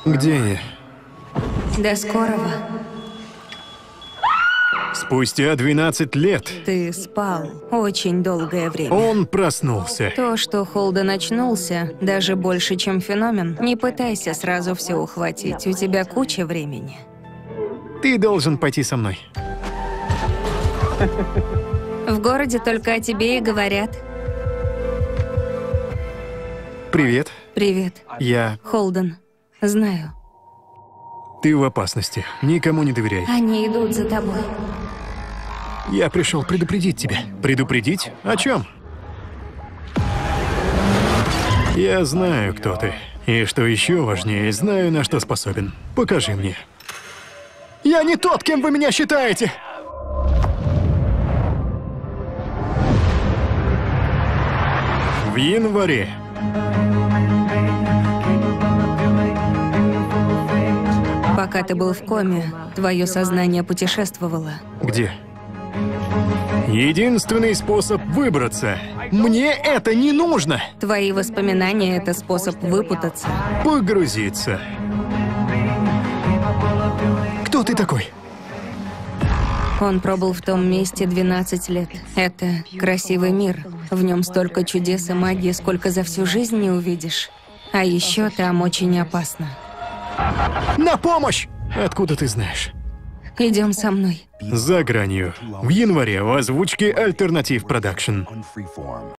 Где я? До скорого. Спустя 12 лет Ты спал очень долгое время. он проснулся. То, что Холден очнулся, даже больше, чем феномен. Не пытайся сразу все ухватить, у тебя куча времени. Ты должен пойти со мной. В городе только о тебе и говорят. Привет. Привет, Я... Холден. Знаю. Ты в опасности. Никому не доверяй. Они идут за тобой. Я пришел предупредить тебя. Предупредить? О чем? Я знаю, кто ты. И что еще важнее, знаю, на что способен. Покажи мне. Я не тот, кем вы меня считаете! В январе. Пока ты был в коме, твое сознание путешествовало. Где? Единственный способ выбраться. Мне это не нужно! Твои воспоминания — это способ выпутаться. Погрузиться. Кто ты такой? Он пробыл в том месте 12 лет. Это красивый мир. В нем столько чудес и магии, сколько за всю жизнь не увидишь. А еще там очень опасно. На помощь! Откуда ты знаешь? Идем со мной. За гранью. В январе в озвучке Альтернатив Продакшн.